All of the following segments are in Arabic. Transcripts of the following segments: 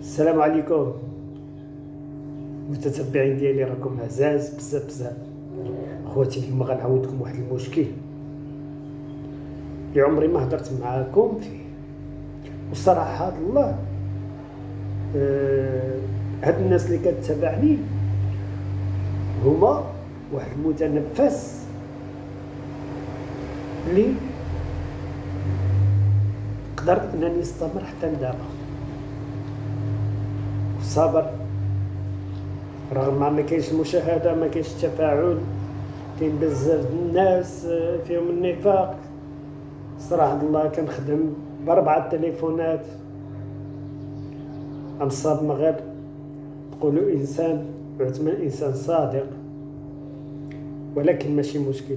السلام عليكم المتتبعين ديالي، راكم عزاز بزاف. اخواتي، اليوم غنعاودكم واحد المشكل اللي عمري ما هضرت معاكم فيه. والصراحه هاد الله هاد الناس اللي كتتابعني هما واحد المتنفس اللي قدرت انني نستمر حتى لدابا. الصبر، رغم ما كاينش المشاهده، ما كاينش التفاعل، كاين بزاف الناس فيهم النفاق. صراحه الله كنخدم ب4 تليفونات، غنصاب غير تقولوا انسان يعتبر انسان صادق، ولكن ماشي مشكل.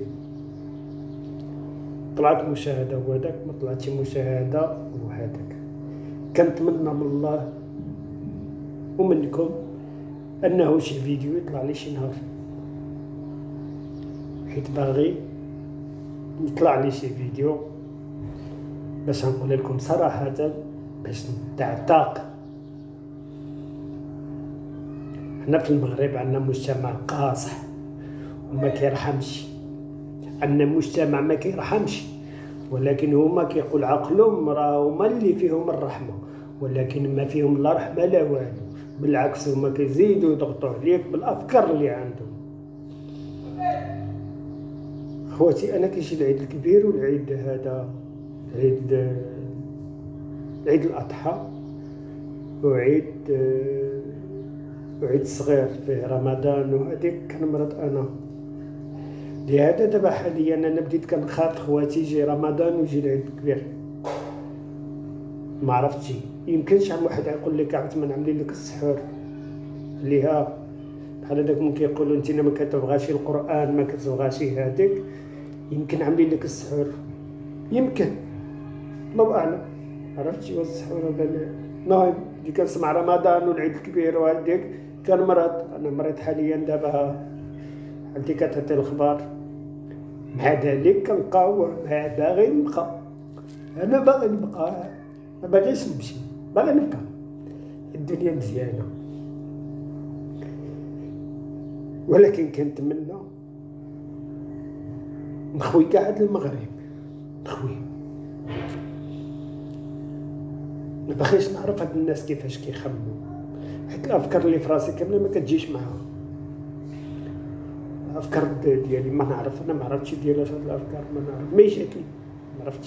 طلعت مشاهده وهذاك، ما طلعتش مشاهده وهذاك. كنتمنى من الله ومنكم انه شي فيديو يطلع لي شي نهار، حيت باغي يطلع لي شي فيديو باش نقول لكم صراحه، باش نتعتاق. حنا في المغرب عندنا مجتمع قاصح وما كيرحمش، عندنا مجتمع ما كيرحمش، ولكن هما كيقول عقلهم راه هما اللي فيهم الرحمه، ولكن ما فيهم لا رحمه لا والو. بالعكس هما كيزيدوا يضغطوا عليك بالافكار اللي عندهم. خواتي، انا كيجي العيد الكبير والعيد هذا، عيد الاضحى وعيد الصغير فيه رمضان وهذيك، كنمرض انا. لهذا دابا حاليا انا بديت كنخاف خواتي يجي رمضان ويجي العيد الكبير. ما عرفتش، يمكن شحال واحد يقول لك عاود عاملين لك السحور ليها بحال هذاك من كيقولوا انت ما كتبغاش القران، ما كتبغاش هذيك، يمكن عاملين لك السحور، يمكن، الله اعلم. عرفتي واش السحور ولا لا؟ المهم اللي كنسمع رمضان والعيد الكبير وهذيك كنمرض. انا مريض حاليا دابا، عندي كتعطي الاخبار. مع ذلك كنقاوم، باغي نبقى، انا باغي نبقى، ما باغيش نمشي، باغي نبقى. الدنيا مزيانه، ولكن كنتمنى نخوي كاع هاد المغرب، نخوي. ما باغيش نعرف هاد الناس كيفاش كيخمموا، حيت الافكار اللي في راسي كامله ما كتجيش معاهم. الافكار ديالي ما نعرف، انا ما عرفتش ديالاش هاد الافكار، ما نعرف، ما جاتني، ما عرفتش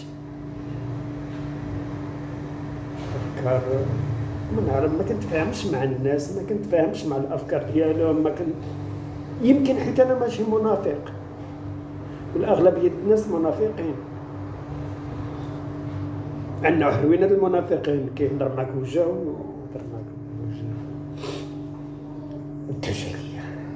افكار، ما نعرف، ما كنتفاهمش مع الناس، ما كنتفاهمش مع الافكار ديالهم، ما كنت، يمكن حيت انا ماشي منافق، والاغلبيه الناس منافقين. عندنا حلوين هاد المنافقين، كيهضر معاك وجهه ويهضر معاك وجهه. التجاريه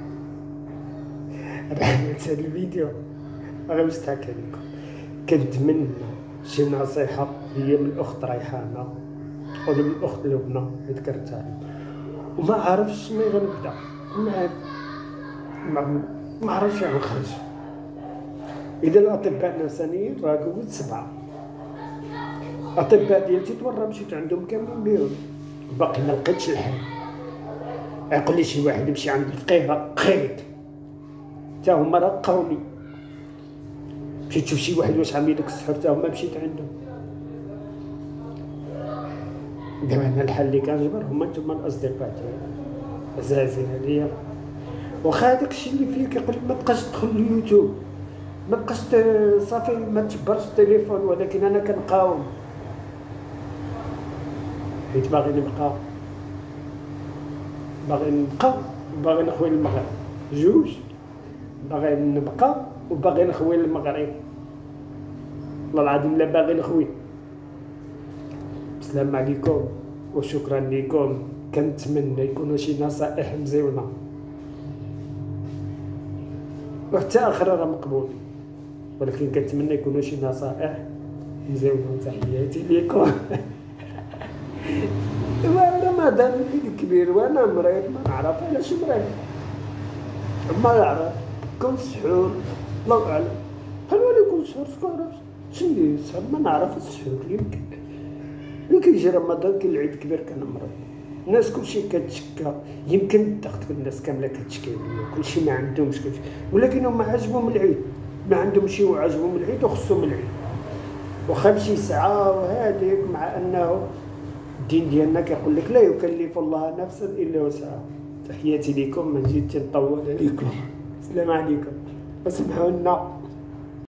رحمت هاد الفيديو غير نستحكي لكم. كنتمنى شي نصيحه هي من الاخت ريحانه ولا من الاخت لبنى، حيت كرهتها وما عارفش منين غنبدا، ما عرفتش غنخرج. اذا الاطباء النفسانيين راه قلت 7 اطباء ديال تيتورا مشيت عندهم كاملين بيهم، باقي ما لقيتش الحل. يقول لي شي واحد يمشي عند الفقيه رقيت، حتى هما رقاوني. مشيت تشوف شي واحد واش عامل لك السحر، حتى هما مشيت عندهم. دابا انا الحل اللي كنجبر هما نتوما الاصدقاء ديالي عزازين عليا. واخا هذاك الشيء اللي فيا كيقول لك ما تبقاش تدخل اليوتيوب، ما تبقاش صافي ما تجبرش التليفون، ولكن انا كنقاوم حيت باغي نبقى، باغي نخوي المغرب جوج، باغي نبقى وباغي نخوي المغرب، والله العظيم لا باغي نخوي. السلام عليكم وشكرا لكم. كنتمنى يكونوا شي نصائح مزيونه، وحتى اخرى راه مقبول، ولكن كنتمنى يكونوا شي نصائح مزيونه. تحياتي لكم. رمضان العيد الكبير وانا مريض، ما نعرف علاش مريض، ما نعرف. كون سحور الله اعلم، بحال ولا يكون سحور، شكون عرف شنو اللي سحور، ما نعرف. السحور يمكن كيجي رمضان كاين العيد الكبير كنمرض. الناس كلشي كتشكى، يمكن الضغط الناس كامله كتشكي كلشي ما عندهمش كلشي، ولكن هما عجبهم العيد، ما عندهمش وعجبهم العيد وخصهم العيد، واخا مشي ساعه وهذيك، مع انه الدين ديالنا كيقول لك لا يكلف الله نفسا الا وسعها. تحياتي لكم، ما جيت نطول عليكم، السلام عليكم وسمحوا لنا.